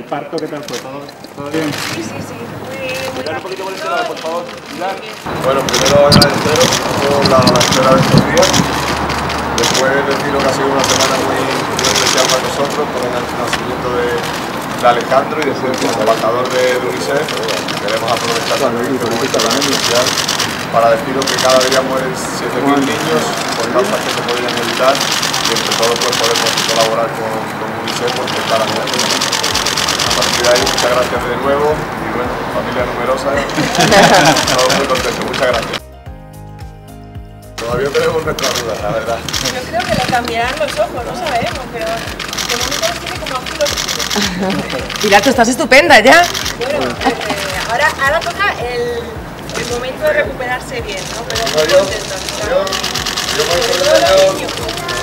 parto qué tal fue? ¿Todo bien? Sí, muy Dale un poquito por este lado, por favor. Bueno, primero agradeceros por la espera de estos días. Después deciros que ha sido una semana muy especial para nosotros por el nacimiento de Alejandro y después como embajador de UNICEF queremos aprovechar también este momento tan especial para deciros que cada día mueren 7.000 niños por causas que se podrían evitar y entre todos pues podemos colaborar con UNICEF por intentar hacerlo. A partir de ahí, muchas gracias de nuevo y bueno, familia numerosa, todos muy contentos, muchas gracias. Todavía tenemos nuestras dudas, la verdad. Yo creo que le cambiarán los ojos, no sabemos, pero de momento los tiene como azul oscuro. Pilar, tú estás estupenda ya. Bueno, ahora toca el momento de recuperarse bien, ¿no? Pero muy Yo contentos. me Sobre todo los niños.